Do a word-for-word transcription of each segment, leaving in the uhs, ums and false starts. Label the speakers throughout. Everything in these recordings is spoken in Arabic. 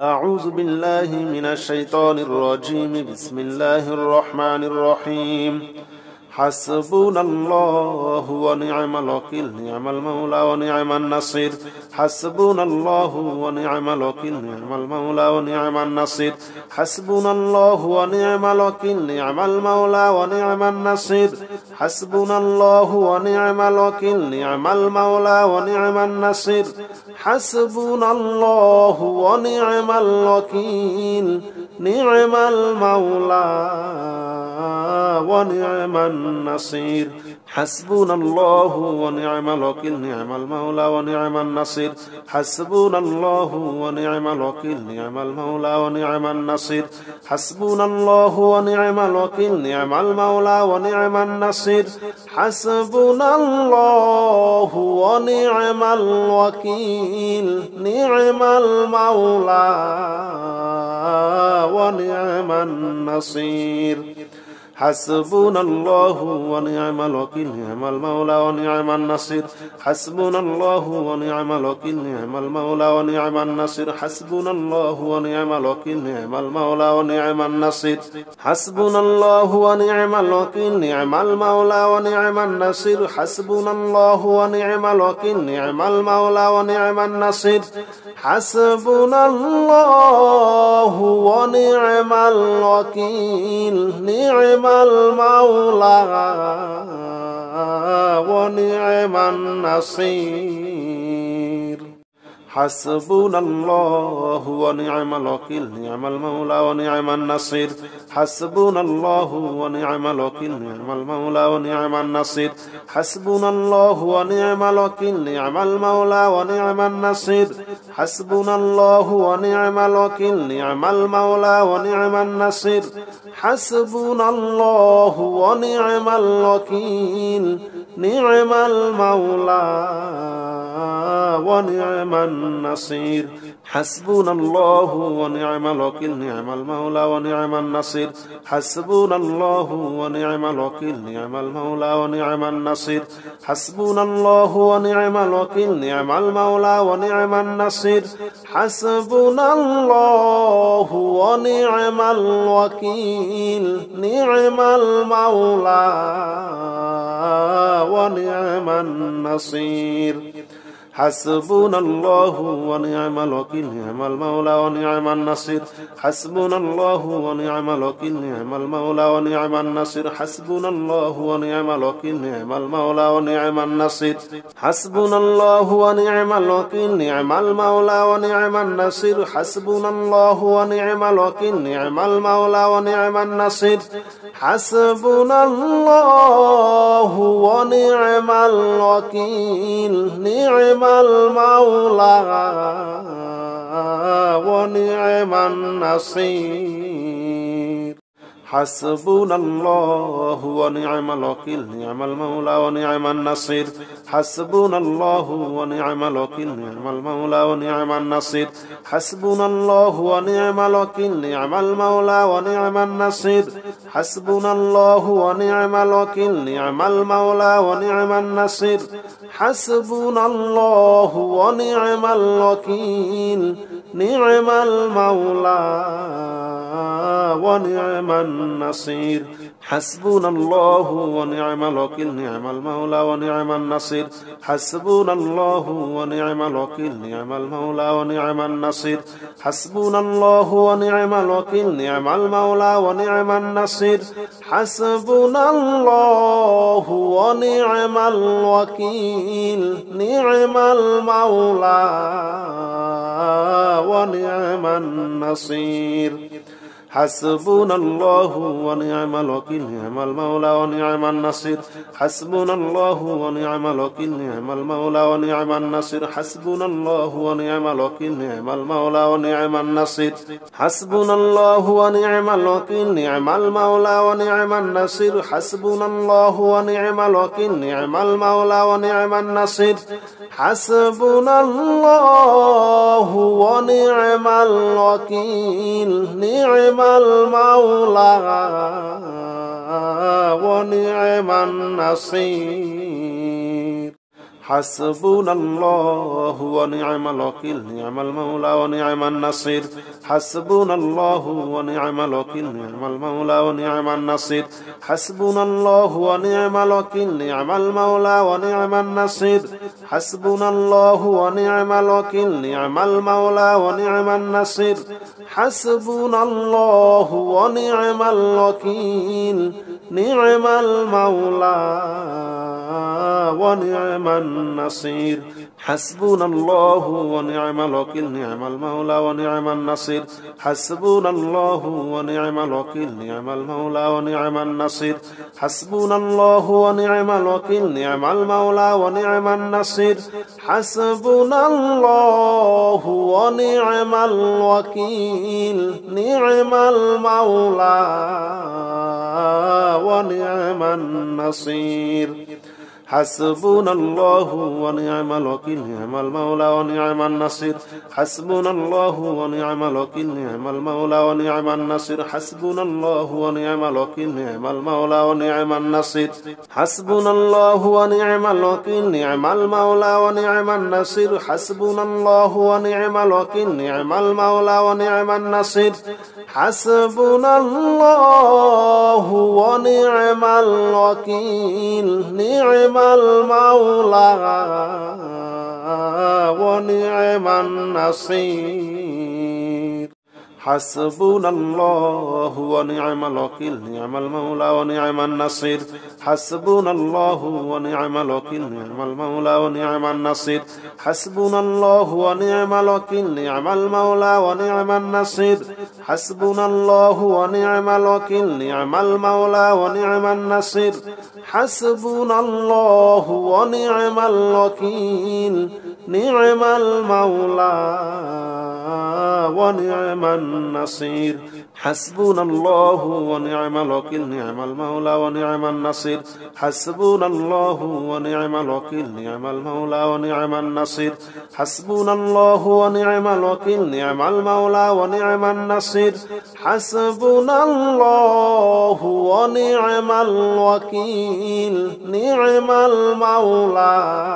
Speaker 1: أعوذ بالله من الشيطان الرجيم. بسم الله الرحمن الرحيم. حسبنا الله ونعم الوكيل، نعم المولى ونعم النصير. حسبنا الله ونعم الوكيل، نعم المولى ونعم النصير. حسبنا الله ونعم الوكيل، نعم المولى ونعم النصير. حسبنا الله ونعم الوكيل، نعم المولى ونعم النصير. حسبنا الله ونعم الوكيل، نعم المولى ونعم النصير. حسبنا الله ونعم الوكيل، نعم المولى ونعم النصير. حسبنا الله ونعم الوكيل، نعم المولى ونعم النصير. حسبنا الله ونعم الوكيل، نعم المولى ونعم النصير. حسبنا الله ونعم الوكيل، نعم المولى ونعم النصير. حسبنا الله ونعم الوكيل، نعم المولى ونعم النصير. حسبنا الله ونعم الوكيل، نعم المولى ونعم النصير. حسبنا الله ونعم الوكيل، نعم المولى ونعم النصير. حسبنا الله ونعم الوكيل، نعم المولى ونعم النصير. حسبنا الله ونعم الوكيل، نعم المولى ونعم النصير. حسبنا الله ونعم الوكيل، نعم المولى ونعم النصير. حسبنا الله ونعم الوكيل، نعم المولى ونعم النصير. حسبنا الله ونعم الوكيل، نعم المولى ونعم النصير. حسبنا الله ونعم الوكيل، نعم المولى ونعم النصير. حسبنا الله ونعم الوكيل، نعم المولى ونعم النصير. حسبنا الله ونعم الوكيل، نعم المولى ونعم النصير. حسبنا الله ونعم الوكيل، نعم المولى ونعم النصير. حسبنا الله ونعم الوكيل، نعم المولى ونعم النصير. حسبنا الله ونعم الوكيل، نعم المولى ونعم النصير. حسبنا الله ونعم الوكيل، نعم المولى ونعم النصير. حسبنا الله ونعم الوكيل، نعم المولى ونعم النصير. حسبنا الله ونعم الوكيل، نعم المولى ونعم النصير. حسبنا الله ونعم الوكيل، نعم المولى ونعم النصير. حسبنا الله ونعم الوكيل، نعم المولى ونعم النصير. حسبنا الله ونعم الوكيل، نعم المولى ونعم النصير. حسبنا الله ونعم الوكيل، نعم المولى ونعم النصير. حسبنا الله ونعم الوكيل، نعم المولى ونعم النصير. حسبنا الله ونعم الوكيل، نعم المولى ونعم النصير. حسبنا الله ونعم الوكيل، نعم المولى ونعم النصير. حسبنا الله ونعم الوكيل، نعم المولى ونعم النصير. حسبنا الله ونعم الوكيل، نعم المولى ونعم النصير. حسبنا الله ونعم الوكيل، نعم المولى ونعم النصير. حسبنا الله ونعم الوكيل، نعم المولى ونعم النصير. حسبنا الله ونعم الوكيل، نعم المولى ونعم النصير. حسبنا الله ونعم الوكيل، نعم المولى ونعم النصير. حسبنا الله ونعم الوكيل، نعم المولى ونعم النصير. حسبنا الله ونعم الوكيل، نعم المولى ونعم النصير. حسبنا الله ونعم الوكيل، نعم المولى ونعم النصير. حسبنا الله ونعم الوكيل، نعم المولى ونعم النصير. حسبنا الله ونعم الوكيل، نعم المولى ونعم النصير. حسبنا الله ونعم الوكيل، نعم المولى ونعم النصير. حسبنا الله ونعم الوكيل نعم المولى ونعم النصير حسبنا الله ونعم الوكيل نعم المولى ونعم النصير حسبنا الله ونعم الوكيل نعم المولى ونعم النصير حسبنا الله ونعم الوكيل نعم المولى ونعم النصير حسبنا الله ونعم الوكيل نعم المولى ونعم النصير حسبنا الله ونعم الوكيل نعم المولى ونعم النصير حسبنا الله ونعم الوكيل نعم المولى ونعم النصير حسبنا الله ونعم الوكيل نعم المولى ونعم النصير حسبنا الله ونعم الوكيل نعم المولى ونعم النصير حسبنا الله ونعم الوكيل نعم المولى ونعم النصير حسبنا الله ونعم الوكيل نعم المولى ونعم النصير حسبنا الله ونعم الوكيل نعم المولى ونعم النصير حسبنا الله ونعم الوكيل نعم المولى ونعم النصير حسبنا الله ونعم الوكيل نعم المولى ونعم النصير حسبنا الله ونعم الوكيل نعم المولى ونعم النصير حسبنا الله ونعم الوكيل نعم المولى ونعم النصير حسبنا الله ونعم الوكيل نعم المولى ونعم النصير حسبنا الله ونعم الوكيل نعم المولى ونعم النصير حسبنا الله ونعم الوكيل نعم المولى ونعم النصير حسبنا الله ونعم الوكيل نعم المولى ونعم النصير حسبنا الله ونعم الوكيل نعم المولى ونعم النصير حسبنا الله ونعم الوكيل نعم المولى ونعم النصير حسبنا الله ونعم الوكيل نعم المولى ونعم النصير حسبنا الله ونعم الوكيل نعم المولى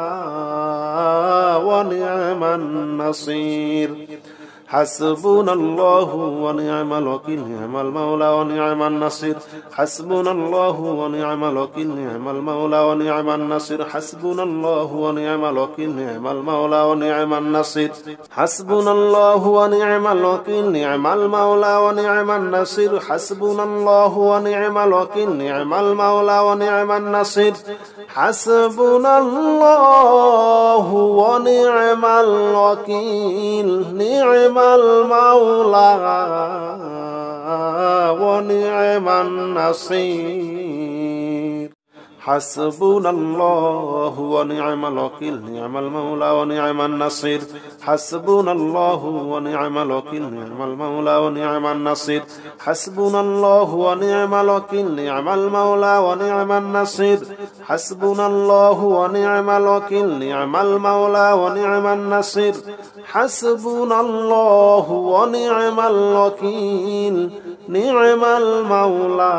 Speaker 1: ونعم النصير حسبنا الله ونعم الوكيل نعم المولى ونعم النصير حسبنا الله ونعم الوكيل نعم المولى ونعم النصير حسبنا الله ونعم الوكيل نعم المولى ونعم النصير حسبنا الله ونعم الوكيل نعم المولى ونعم النصير حسبنا الله ونعم الوكيل نعم المولى ونعم النصير حسبنا الله ونعم الوكيل نعم المولى ونعم النصير حسبنا الله ونعم الوكيل نعم المولى ونعم النصير حسبنا الله ونعم الوكيل نعم المولى ونعم النصير حسبنا الله ونعم الوكيل نعم المولى ونعم النصير حسبنا الله ونعم الوكيل نعم المولى ونعم النصير حسبنا الله ونعم الوكيل نعم المولى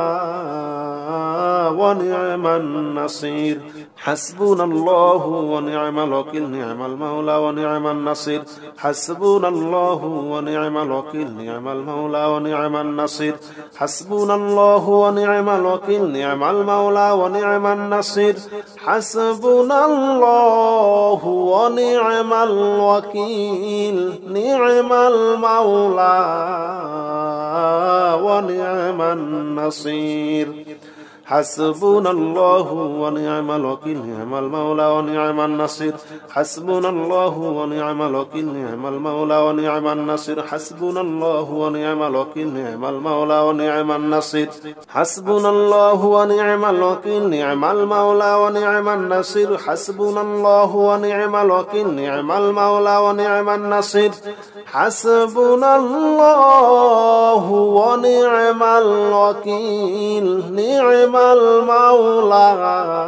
Speaker 1: ونعم النصير حسبنا الله ونعم الوكيل نعم المولى ونعم النصير حسبنا الله ونعم الوكيل نعم المولى ونعم النصير حسبنا الله ونعم الوكيل نعم المولى ونعم النصير حسبنا الله ونعم الوكيل نعم المولى ونعم النصير حسبنا الله ونعم الوكيل نعم المولى ونعم النصير حسبنا الله ونعم الوكيل نعم المولى ونعم النصير حسبنا الله ونعم الوكيل نعم المولى ونعم النصير حسبنا الله ونعم الوكيل نعم المولى ونعم النصير حسبنا الله ونعم الوكيل نعم المولى ونعم النصير حسبنا الله ونعم الوكيل نعم المولى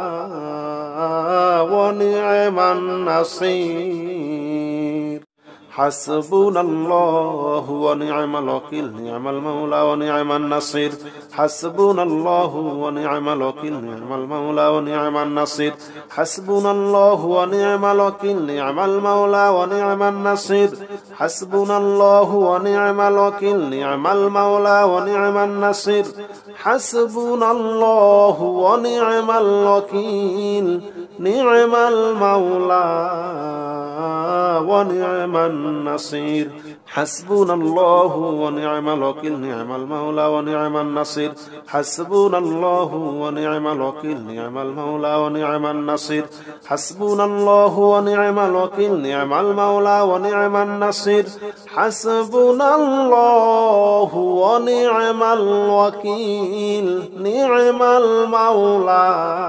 Speaker 1: ونعم النصير حسبنا الله ونعم الوكيل نعم المولى ونعم النصير حسبنا الله ونعم الوكيل نعم المولى ونعم النصير حسبنا الله ونعم الوكيل نعم المولى ونعم النصير حسبنا الله ونعم الوكيل نعم المولى ونعم النصير حسبنا الله ونعم الوكيل نعم المولى ونعم النصير حسبنا الله ونعم الوكيل نعم المولى ونعم النصير حسبنا الله ونعم الوكيل نعم المولى ونعم النصير حسبنا الله ونعم الوكيل نعم المولى ونعم النصير حسبنا الله ونعم الوكيل نعم المولى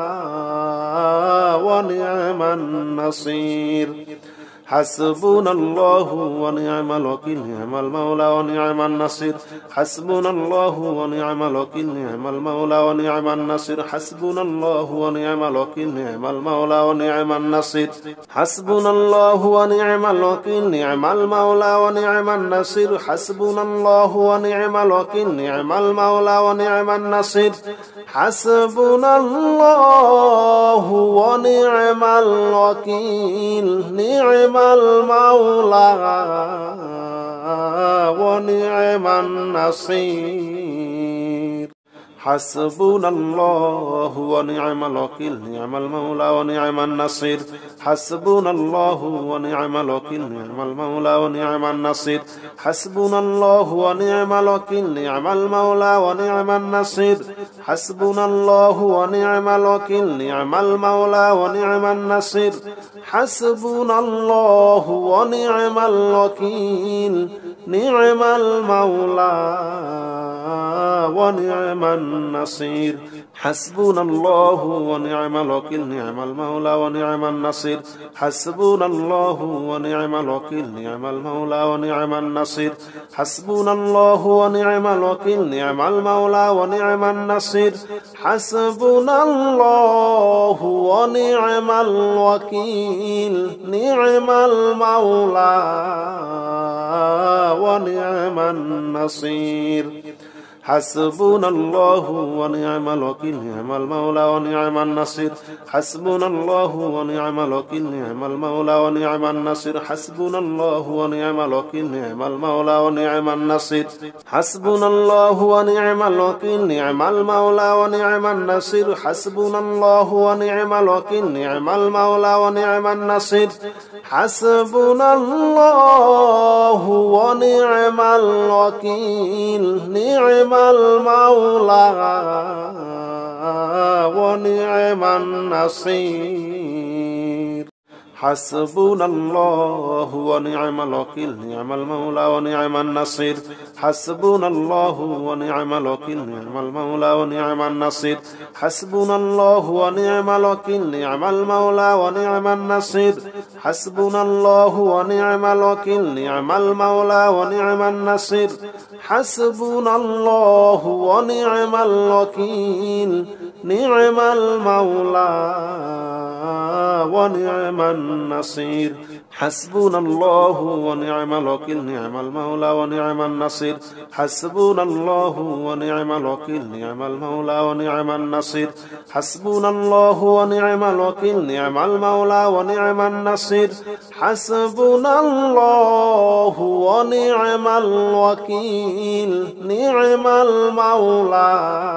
Speaker 1: ونعم النصير حسبنا الله ونعم الوكيل نعم المولى ونعم النصير حسبنا الله ونعم الوكيل نعم المولى ونعم النصير حسبنا الله ونعم الوكيل نعم المولى ونعم النصير حسبنا الله ونعم الوكيل نعم المولى ونعم النصير حسبنا الله ونعم الوكيل نعم المولى ونعم النصير حسبنا الله ونعم الوكيل نعم المولى ونعم النصير حسبنا الله ونعم الوكيل نعم المولى ونعم النصير حسبنا الله ونعم الوكيل نعم المولى ونعم النصير حسبنا الله ونعم الوكيل نعم المولى ونعم النصير حسبنا الله ونعم الوكيل نعم المولى ونعم النصير حسبنا الله ونعم الوكيل نعم المولى ونعم النصير حسبنا الله ونعم الوكيل نعم المولى ونعم النصير حسبنا الله ونعم الوكيل نعم المولى ونعم النصير حسبنا الله ونعم الوكيل نعم المولى ونعم النصير حسبنا الله ونعم الوكيل نعم المولى ونعم النصير حسبنا الله ونعم الوكيل نعم المولى ونعم النصير حسبنا الله ونعم الوكيل نعم المولى ونعم النصير حسبنا الله ونعم الوكيل نعم المولى ونعم النصير حسبنا الله ونعم الوكيل نعم المولى ونعم النصير حسبنا الله ونعم الوكيل نعم المولى ونعم النصير حسبنا الله ونعم الوكيل نعم المولى ونعم النصير حسبنا الله ونعم الوكيل نعم المولى ونعم النصير حسبنا الله ونعم الوكيل نعم المولى ونعم النصير حسبنا الله ونعم الوكيل نعم المولى ونعم النصير حسبنا الله ونعم الوكيل نعم المولى ونعم النصير حسبنا الله ونعم الوكيل نعم المولى ونعم النصير حسبنا الله ونعم الوكيل نعم المولى ونعم النصير حسبنا الله ونعم الوكيل نعم المولى ونعم النصير حسبنا الله ونعم الوكيل نعم المولى ونعم النصير حسبنا الله ونعم الوكيل نعم المولى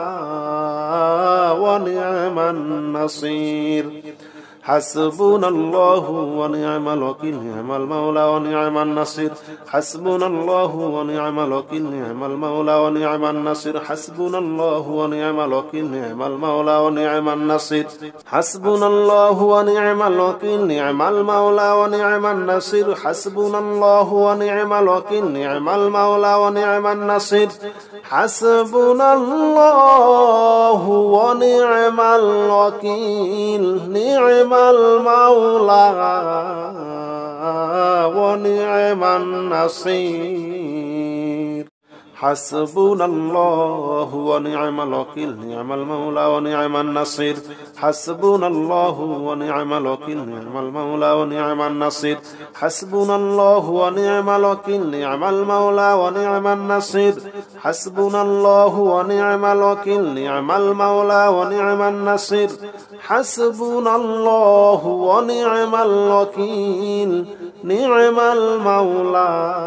Speaker 1: ونعم النصير حسبنا الله ونعم الوكيل نعم المولى ونعم النصير حسبنا الله ونعم الوكيل نعم المولى ونعم النصير حسبنا الله ونعم الوكيل نعم المولى ونعم النصير حسبنا الله ونعم الوكيل نعم المولى ونعم النصير حسبنا الله ونعم الوكيل نعم المولى ونعم النصير حسبنا الله ونعم الوكيل نعم المولى ونعم النصير حسبنا الله ونعم الوكيل نعم المولى ونعم النصير حسبنا الله ونعم الوكيل نعم المولى ونعم النصير حسبنا الله ونعم الوكيل نعم المولى ونعم النصير حسبنا الله ونعم الوكيل نعم المولى ونعم النصير حسبنا الله ونعم الوكيل نعم المولى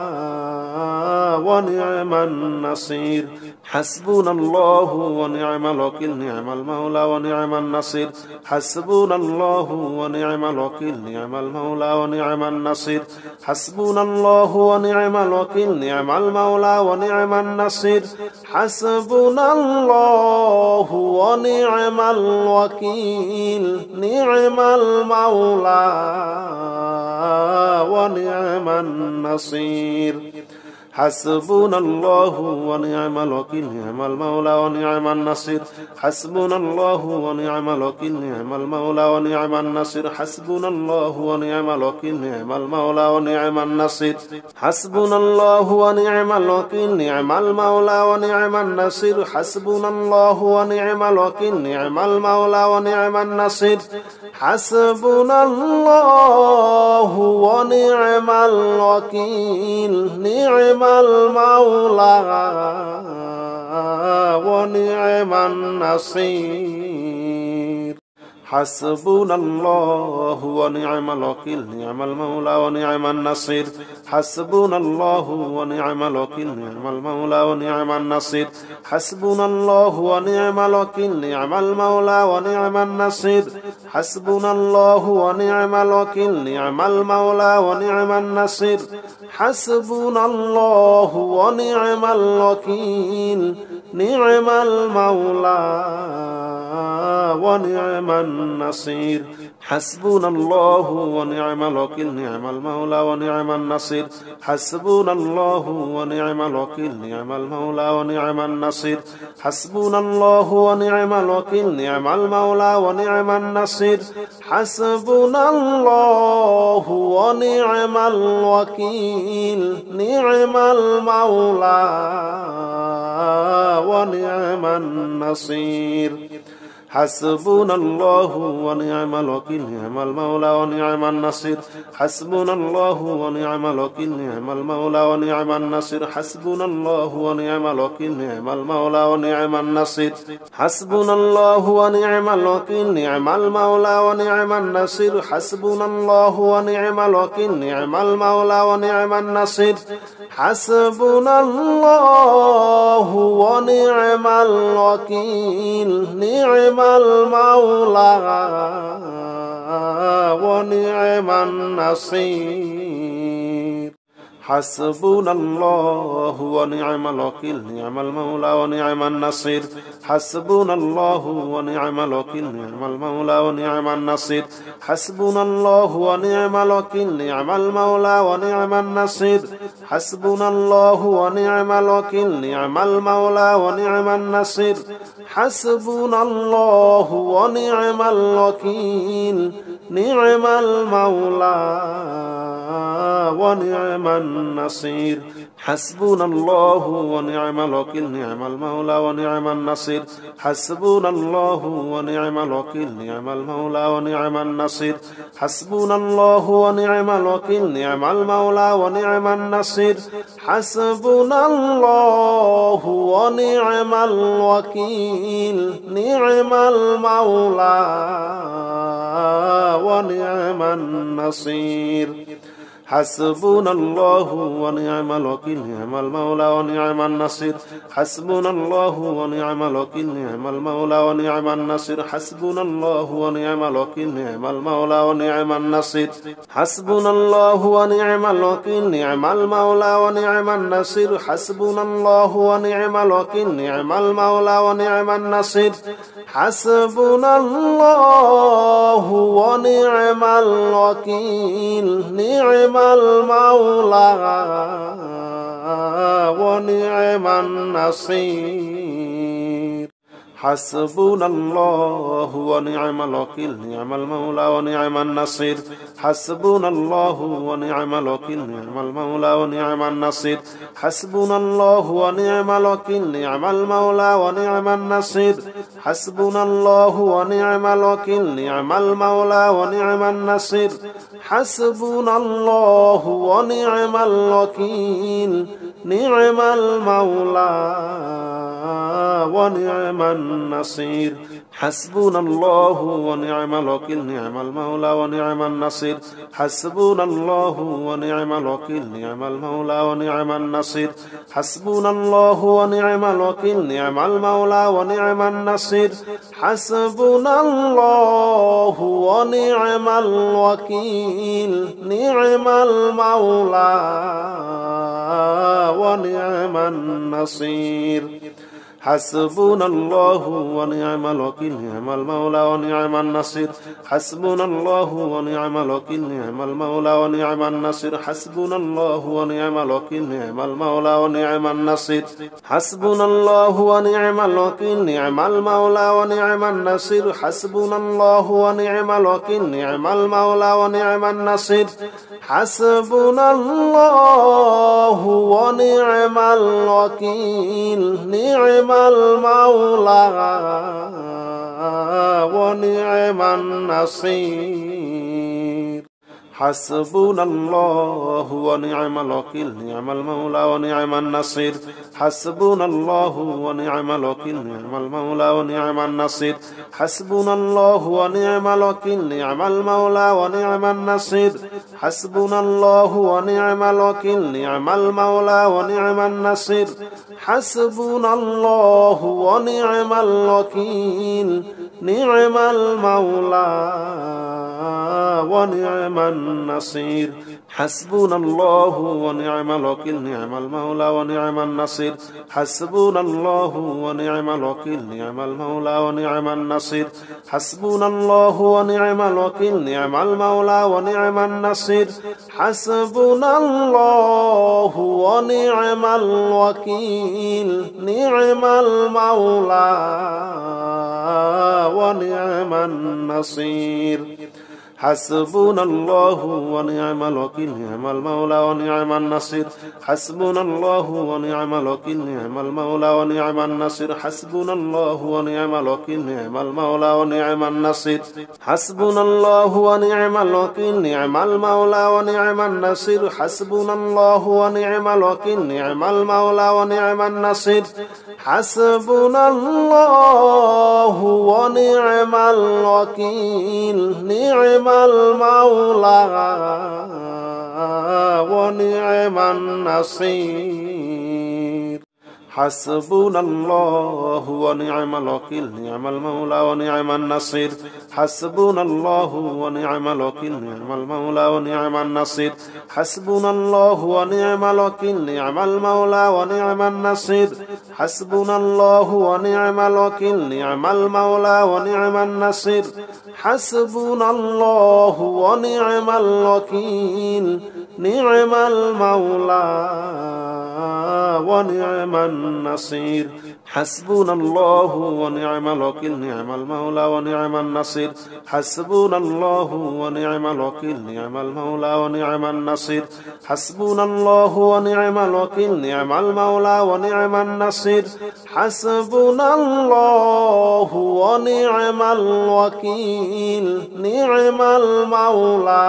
Speaker 1: ونعم النصير حسبنا الله ونعم الوكيل نعم المولى ونعم النصير حسبنا الله ونعم الوكيل نعم المولى ونعم النصير حسبنا الله ونعم الوكيل نعم المولى ونعم النصير حسبنا الله ونعم الوكيل نعم المولى ونعم النصير حسبنا الله ونعم الوكيل نعم المولى ونعم النصير حسبنا الله ونعم الوكيل نعم المولى ونعم النصير حسبنا الله ونعم الوكيل نعم المولى ونعم النصير حسبنا الله ونعم الوكيل نعم المولى ونعم النصير حسبنا الله ونعم الوكيل نعم المولى ونعم النصير حسبنا الله ونعم الوكيل نعم المولى ونعم النصير حسبنا الله ونعم الوكيل نعم المولى ونعم النصير حسبنا الله ونعم الوكيل نعم المولى ونعم النصير حسبنا الله ونعم الوكيل نعم المولى ونعم النصير حسبنا الله ونعم الوكيل نعم المولى ونعم النصير حسبنا الله ونعم الوكيل نعم المولى ونعم النصير حسبنا الله ونعم الوكيل نعم المولى ونعم النصير حسبنا الله ونعم الوكيل نعم المولى ونعم النصير حسبنا الله ونعم الوكيل نعم المولى ونعم النصير حسبنا الله ونعم الوكيل نعم المولى ونعم النصير حسبنا الله ونعم الوكيل نعم المولى ونعم النصير حسبنا الله ونعم الوكيل نعم المولى ونعم النصير حسبنا الله ونعم الوكيل نعم المولى ونعم النصير حسبنا الله ونعم الوكيل نعم المولى ونعم النصير حسبنا الله ونعم الوكيل نعم المولى ونعم النصير حسبنا الله ونعم الوكيل نعم المولى ونعم النصير حسبنا الله ونعم الوكيل نعم المولى ونعم النصير حسبنا الله ونعم الوكيل نعم المولى ونعم النصير حسبنا الله ونعم الوكيل نعم المولى ونعم النصير حسبنا الله ونعم الوكيل نعم المولى ونعم النصير حسبنا الله ونعم الوكيل نعم المولى ونعم النصير حسبنا الله ونعم الوكيل نعم المولى ونعم النصير حسبنا الله ونعم الوكيل نعم المولى ونعم النصير حسبنا الله ونعم الوكيل نعم المولى ونعم النصير حسبنا الله ونعم الوكيل نعم المولى ونعم النصير حسبنا الله ونعم الوكيل نعم المولى ونعم النصير حسبنا الله ونعم الوكيل نعم المولى ونعم النصير حسبنا الله ونعم الوكيل نعم المولى ونعم النصير حسبنا الله ونعم الوكيل نعم المولى ونعم النصير حسبنا الله ونعم الوكيل نعم المولى ونعم النصير حسبنا الله ونعم الوكيل نعم المولى ونعم النصير حسبنا الله ونعم الوكيل نعم المولى ونعم النصير حسبنا الله ونعم الوكيل نعم المولى ونعم النصير حسبنا الله ونعم الوكيل نعم المولى ونعم النصير حسبنا الله ونعم الوكيل نعم المولى ونعم النصير حسبنا الله ونعم الوكيل نعم المولى ونعم النصير حسبنا الله ونعم الوكيل نعم المولى ونعم النصير حسبنا الله ونعم الوكيل نعم المولى ونعم النصير حسبنا الله ونعم الوكيل نعم المولى ونعم النصير حسبنا الله ونعم الوكيل نعم المولى ونعم النصير حسبنا الله ونعم الوكيل نعم المولى ونعم النصير حسبنا الله ونعم الوكيل نعم المولى ونعم النصير حسبنا الله ونعم الوكيل نعم المولى ونعم النصير حسبنا الله ونعم الوكيل نعم المولى ونعم النصير حسبنا الله ونعم الوكيل نعم المولى ونعم النصير حسبنا الله ونعم الوكيل نعم المولى ونعم النصير حسبنا الله ونعم الوكيل نعم المولى ونعم النصير حسبنا الله ونعم الوكيل نعم المولى ونعم النصير حسبنا الله ونعم الوكيل نعم المولى ونعم النصير حسبنا الله ونعم الوكيل نعم المولى ونعم النصير حسبنا الله ونعم الوكيل نعم المولى ونعم النصير حسبنا الله ونعم الوكيل نعم المولى ونعم النصير حسبنا الله ونعم الوكيل نعم المولى ونعم النصير حسبنا الله ونعم الوكيل نعم المولى ونعم النصير حسبنا الله ونعم الوكيل نعم المولى ونعم النصير حسبنا الله ونعم الوكيل نعم المولى ونعم النصير حسبنا الله ونعم الوكيل نعم المولى ونعم النصير حسبنا الله ونعم الوكيل نعم المولى ونعم النصير حسبنا الله ونعم الوكيل نعم المولى ونعم النصير حسبنا الله ونعم الوكيل نعم المولى ونعم النصير حسبنا الله ونعم الوكيل نعم المولى ونعم النصير حسبنا الله ونعم الوكيل نعم المولى ونعم النصير حسبنا الله ونعم الوكيل نعم المولى ونعم النصير حسبنا الله ونعم الوكيل نعم المولى ونعم النصير حسبنا الله ونعم الوكيل نعم المولى ونعم النصير حسبنا الله ونعم الوكيل نعم المولى ونعم النصير حسبنا الله ونعم الوكيل نعم المولى ونعم النصير حسبنا الله ونعم الوكيل نعم المولى ونعم النصير حسبنا الله ونعم الوكيل نعم المولى ونعم النصير حسبنا الله ونعم الوكيل نعم المولى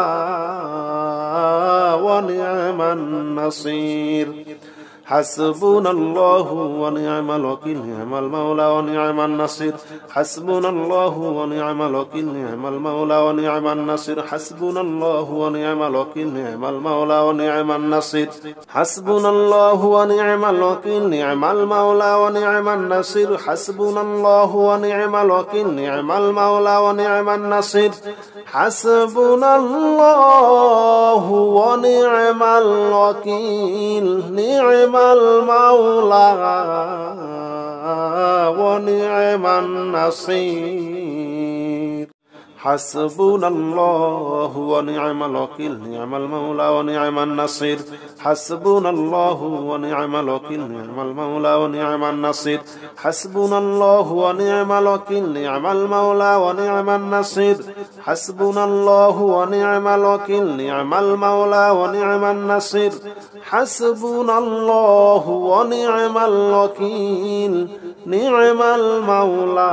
Speaker 1: ونعم النصير حسبنا الله ونعم الوكيل نعم المولى ونعم النصير حسبنا الله ونعم الوكيل نعم المولى ونعم النصير حسبنا الله ونعم الوكيل نعم المولى ونعم النصير حسبنا الله ونعم الوكيل نعم المولى ونعم النصير حسبنا الله ونعم الوكيل نعم المولى ونعم النصير حسبنا الله ونعم الوكيل نعم المولى ونعم النصير حسبنا الله ونعم الوكيل نعم المولى ونعم النصير حسبنا الله ونعم الوكيل نعم المولى ونعم النصير حسبنا الله ونعم الوكيل نعم المولى ونعم النصير حسبنا الله ونعم الوكيل نعم المولى ونعم النصير حسبنا الله ونعم الوكيل نعم المولى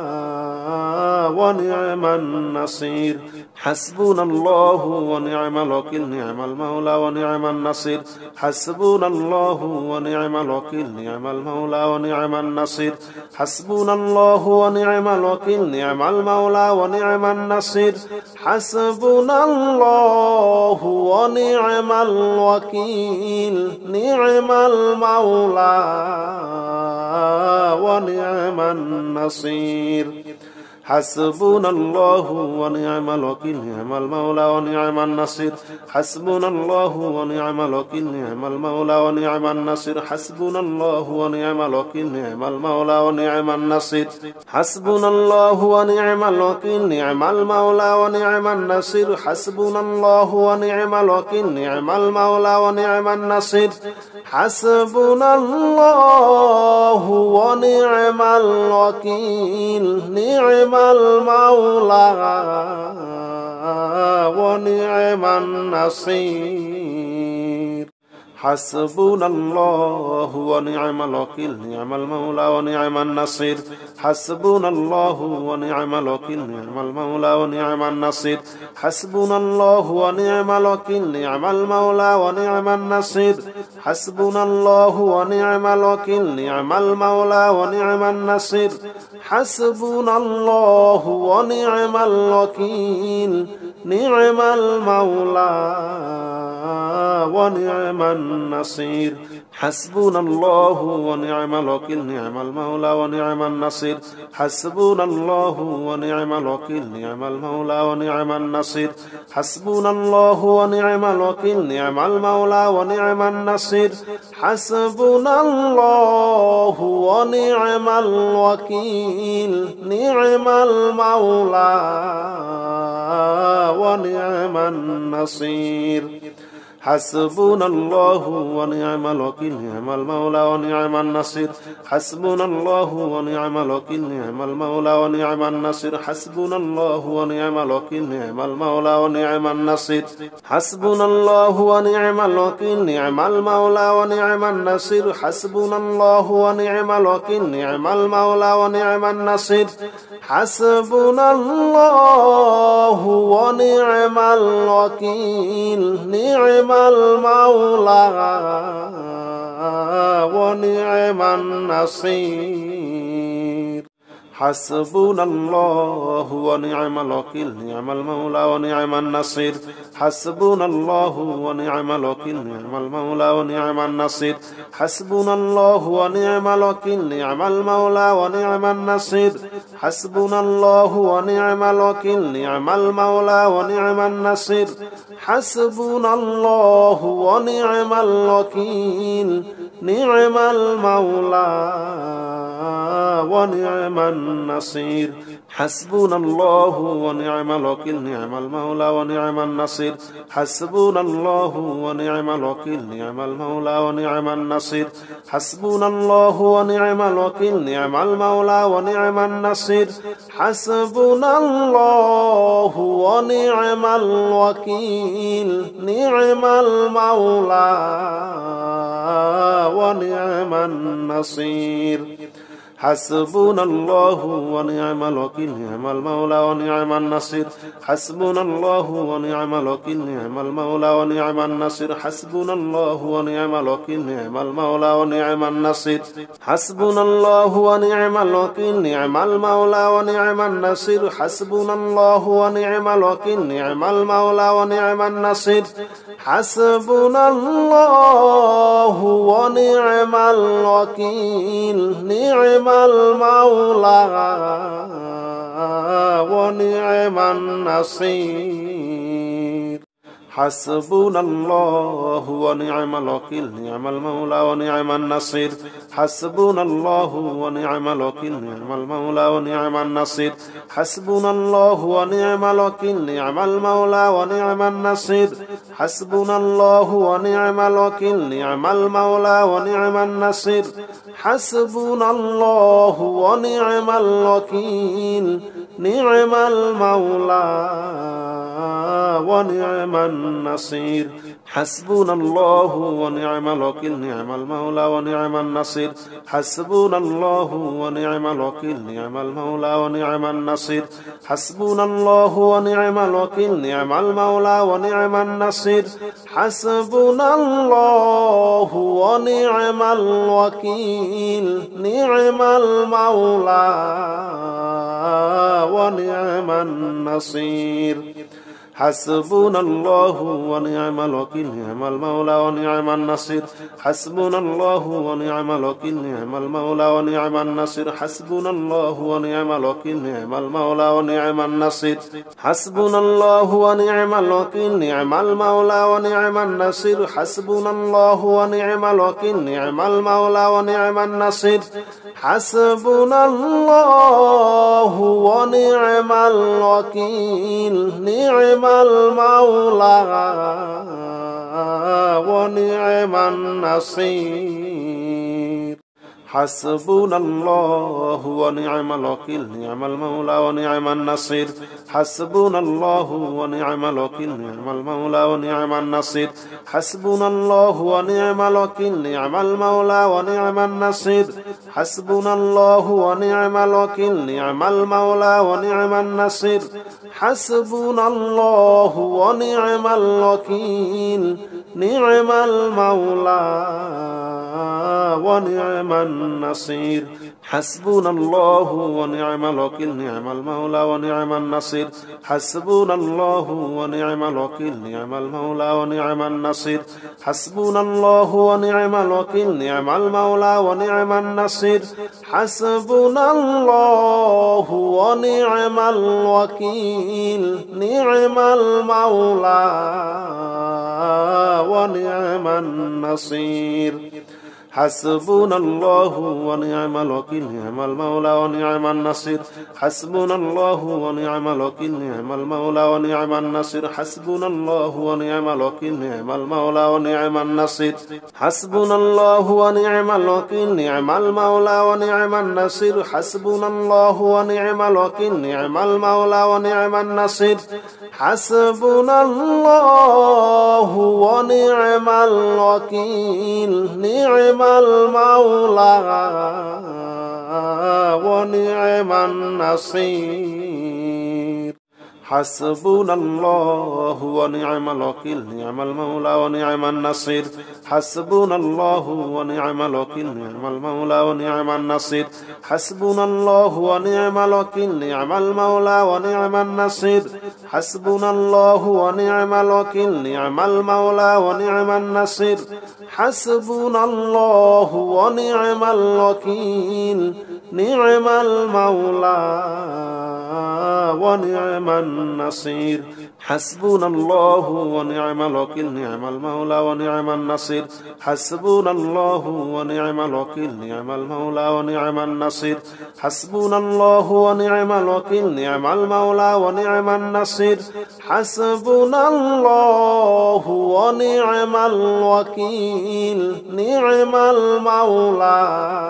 Speaker 1: ونعم النصير حسبنا الله ونعم الوكيل نعم المولى ونعم النصير حسبنا الله ونعم الوكيل نعم المولى ونعم النصير حسبنا الله ونعم الوكيل نعم المولى ونعم النصير حسبنا الله ونعم الوكيل نعم المولى ونعم النصير حسبنا الله ونعم الوكيل نعم المولى ونعم النصير حسبنا الله ونعم الوكيل نعم المولى ونعم النصير حسبنا الله ونعم الوكيل نعم المولى ونعم النصير حسبنا الله ونعم الوكيل نعم المولى ونعم النصير حسبنا الله ونعم الوكيل نعم المولى ونعم النصير حسبنا الله ونعم الوكيل نعم المولى ونعم النصير حسبنا الله ونعم الوكيل نعم المولى ونعم النصير حسبنا الله ونعم الوكيل نعم المولى ونعم النصير حسبنا الله ونعم الوكيل نعم المولى ونعم النصير حسبنا الله ونعم الوكيل نعم المولى ونعم النصير حسبنا الله ونعم الوكيل نعم المولى ونعم النصير حسبنا الله ونعم الوكيل نعم المولى ونعم النصير حسبنا الله ونعم الوكيل نعم المولى ونعم النصير حسبنا الله ونعم الوكيل نعم المولى ونعم النصير حسبنا الله ونعم الوكيل نعم المولى ونعم النصير حسبنا الله ونعم الوكيل نعم المولى ونعم النصير حسبنا الله ونعم الوكيل نعم المولى ونعم النصير حسبنا الله ونعم الوكيل نعم المولى ونعم النصير حسبنا الله ونعم الوكيل نعم المولى ونعم النصير حسبنا الله ونعم الوكيل نعم المولى ونعم النصير حسبنا الله ونعم الوكيل نعم المولى ونعم النصير حسبنا الله ونعم الوكيل نعم المولى ونعم النصير حسبنا الله ونعم الوكيل نعم المولى ونعم النصير حسبنا الله ونعم الوكيل نعم المولى ونعم النصير حسبنا الله ونعم الوكيل نعم المولى ونعم النصير حسبنا الله ونعم الوكيل نعم المولى ونعم النصير حسبنا الله ونعم الوكيل نعم المولى ونعم النصير حسبنا الله ونعم الوكيل نعم المولى ونعم النصير حسبنا الله ونعم الوكيل نعم المولى ونعم النصير حسبنا الله ونعم الوكيل نعم المولى ونعم النصير حسبنا الله ونعم الوكيل نعم المولى ونعم النصير حسبنا الله ونعم الوكيل نعم المولى ونعم النصير حسبنا الله ونعم الوكيل نعم المولى ونعم النصير حسبنا الله ونعم الوكيل نعم المولى ونعم النصير حسبنا الله ونعم الوكيل نعم المولى ونعم النصير حسبنا الله ونعم الوكيل نعم المولى ونعم النصير حسبنا الله ونعم الوكيل نعم المولى ونعم النصير حسبنا الله ونعم الوكيل نعم المولى ونعم النصير حسبنا الله ونعم الوكيل نعم المولى ونعم النصير حسبنا الله ونعم الوكيل نعم المولى ونعم النصير حسبنا الله ونعم الوكيل نعم المولى ونعم النصير حسبنا الله ونعم الوكيل نعم المولى ونعم النصير حسبنا الله ونعم الوكيل نعم المولى ونعم النصير حسبنا الله ونعم الوكيل نعم المولى ونعم النصير حسبنا الله ونعم الوكيل نعم المولى ونعم النصير حسبنا الله ونعم الوكيل نعم المولى ونعم النصير حسبنا الله ونعم الوكيل نعم المولى ونعم النصير حسبنا الله ونعم الوكيل نعم المولى ونعم النصير حسبنا الله ونعم الوكيل نعم المولى ونعم النصير حسبنا الله ونعم الوكيل نعم المولى ونعم النصير حسبنا الله ونعم الوكيل نعم المولى ونعم النصير حسبنا الله ونعم الوكيل نعم المولى ونعم النصير حسبنا الله ونعم الوكيل نعم المولى ونعم النصير حسبنا الله ونعم الوكيل نعم المولى ونعم النصير حسبنا الله ونعم الوكيل نعم المولى ونعم النصير حسبنا الله ونعم الوكيل نعم المولى ونعم النصير حسبنا الله ونعم الوكيل نعم المولى ونعم النصير حسبنا الله ونعم الوكيل نعم المولى ونعم النصير حسبنا الله ونعم الوكيل نعم المولى ونعم النصير حسبنا الله ونعم الوكيل نعم المولى ونعم النصير حسبنا الله ونعم الوكيل نعم المولى ونعم النصير حسبنا الله ونعم الوكيل نعم المولى ونعم النصير حسبنا الله ونعم الوكيل نعم المولى ونعم النصير حسبنا الله ونعم الوكيل نعم المولى ونعم النصير حسبنا الله ونعم الوكيل نعم المولى ونعم النصير حسبنا الله ونعم الوكيل نعم المولى ونعم النصير حسبنا الله ونعم الوكيل نعم المولى ونعم النصير حسبنا الله ونعم الوكيل نعم المولى ونعم النصير حسبنا الله ونعم الوكيل نعم المولى ونعم النصير حسبنا الله ونعم الوكيل نعم المولى ونعم النصير حسبنا الله ونعم الوكيل نعم المولى ونعم النصير حسبنا الله ونعم الوكيل نعم المولى ونعم النصير حسبنا الله ونعم الوكيل نعم المولى ونعم النصير حسبنا الله ونعم الوكيل نعم المولى ونعم النصير حسبنا الله ونعم الوكيل نعم المولى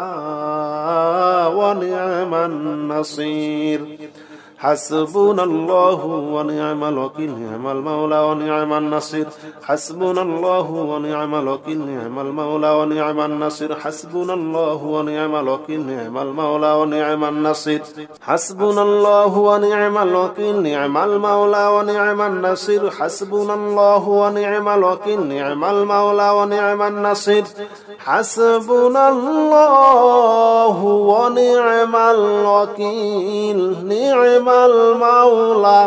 Speaker 1: ونعم النصير حسبنا الله ونعم الوكيل نعم المولى ونعم النصير حسبنا الله ونعم الوكيل نعم المولى ونعم النصير حسبنا الله ونعم الوكيل نعم المولى ونعم النصير حسبنا الله ونعم الوكيل نعم المولى ونعم النصير حسبنا الله ونعم الوكيل نعم المولى ونعم النصير حسبنا الله ونعم الوكيل نعم المولى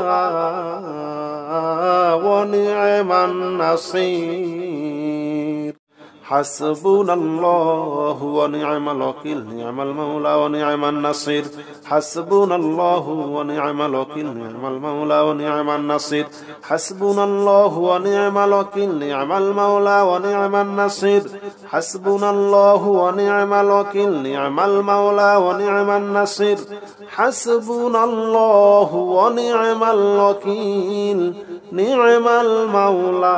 Speaker 1: ونعم النصير حسبنا الله ونعم الوكيل نعم المولى ونعم النصير حسبنا الله ونعم الوكيل نعم المولى ونعم النصير حسبنا الله ونعم الوكيل نعم المولى ونعم النصير حسبنا الله ونعم الوكيل نعم المولى ونعم النصير حسبنا الله ونعم الوكيل نعم المولى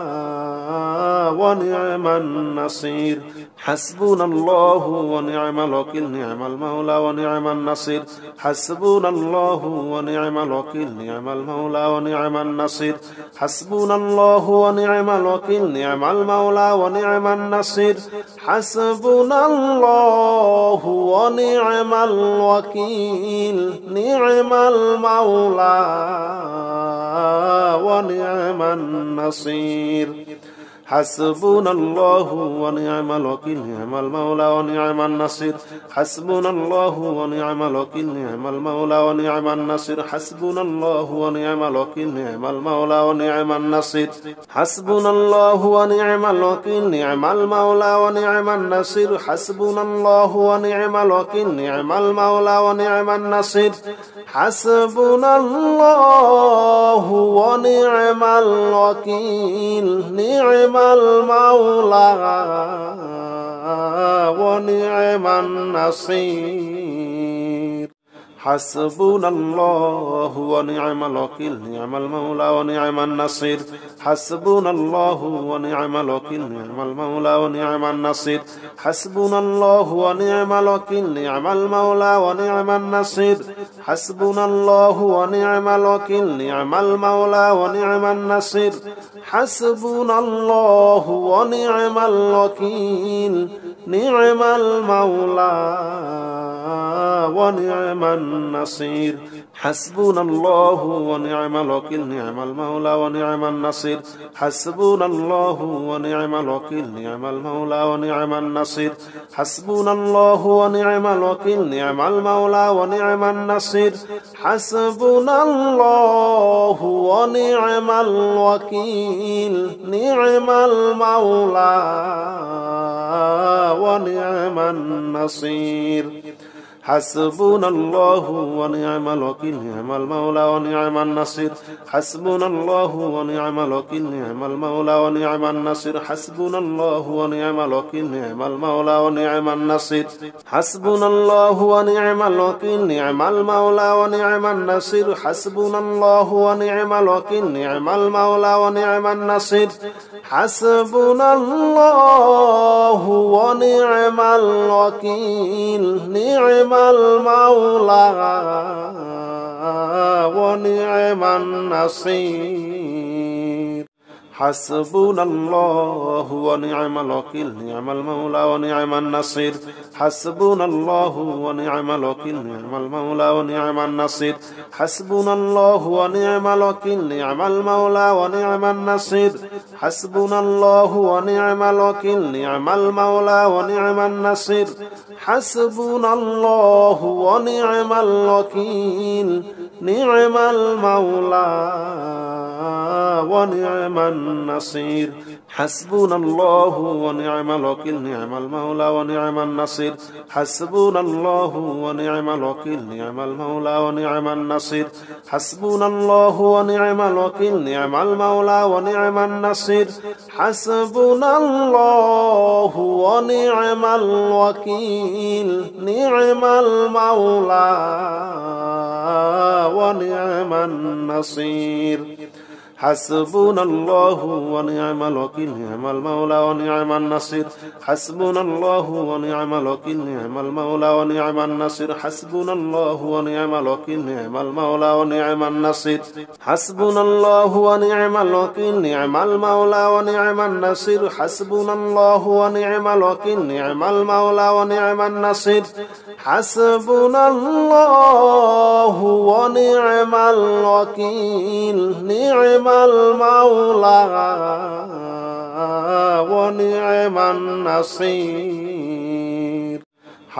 Speaker 1: ونعم النصير حسبنا الله ونعم الوكيل نعم المولى ونعم النصير حسبنا الله ونعم الوكيل نعم المولى ونعم النصير حسبنا الله ونعم الوكيل نعم المولى ونعم النصير حسبنا الله ونعم الوكيل نعم المولى ونعم النصير حسبنا الله ونعم الوكيل نعم المولى ونعم النصير حسبنا الله ونعم الوكيل نعم المولى ونعم النصير حسبنا الله ونعم الوكيل نعم المولى ونعم النصير حسبنا الله ونعم الوكيل نعم المولى ونعم النصير حسبنا الله ونعم الوكيل نعم المولى ونعم النصير حسبنا الله ونعم الوكيل نعم المولى ونعم النصير حسبنا الله ونعم الوكيل نعم المولى ونعم النصير حسبنا الله ونعم الوكيل نعم المولى ونعم النصير حسبنا الله ونعم الوكيل نعم المولى ونعم النصير حسبنا الله ونعم الوكيل نعم المولى ونعم النصير حسبنا الله ونعم الوكيل نعم المولى ونعم النصير حسبنا الله ونعم الوكيل نعم المولى ونعم النصير حسبنا الله ونعم الوكيل نعم المولى ونعم النصير حسبنا الله ونعم الوكيل نعم المولى ونعم النصير حسبنا الله ونعم الوكيل نعم المولى ونعم النصير حسبنا الله ونعم الوكيل نعم المولى ونعم النصير حسبنا الله ونعم الوكيل نعم المولى ونعم النصير حسبنا الله ونعم الوكيل نعم المولى ونعم النصير حسبنا الله ونعم الوكيل نعم المولى ونعم النصير حسبنا الله ونعم الوكيل نعم المولى ونعم النصير حسبنا الله ونعم الوكيل نعم المولى ونعم النصير حسبنا الله ونعم الوكيل نعم المولى ونعم النصير حسبنا الله ونعم الوكيل نعم المولى ونعم النصير حسبنا الله ونعم الوكيل نعم المولى ونعم النصير حسبنا الله ونعم الوكيل نعم المولى ونعم النصير حسبنا الله ونعم الوكيل نعم المولى ونعم النصير حسبنا الله ونعم الوكيل نعم المولى ونعم النصير حسبنا الله ونعم الوكيل نعم المولى ونعم النصير حسبنا الله ونعم الوكيل نعم المولى ونعم النصير حسبنا الله ونعم الوكيل نعم المولى ونعم النصير حسبنا الله ونعم الوكيل نعم المولى ونعم النصير حسبنا الله ونعم الوكيل نعم المولى ونعم النصير حسبنا الله ونعم الوكيل نعم المولى ونعم النصير حسبنا الله ونعم الوكيل نعم المولى ونعم النصير حسبنا الله ونعم الوكيل نعم المولى ونعم النصير حسبنا الله ونعم الوكيل نعم المولى ونعم النصير